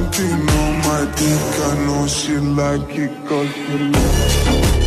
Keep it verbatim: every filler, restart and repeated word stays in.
Valentino, my dick, I know she like it 'cause you love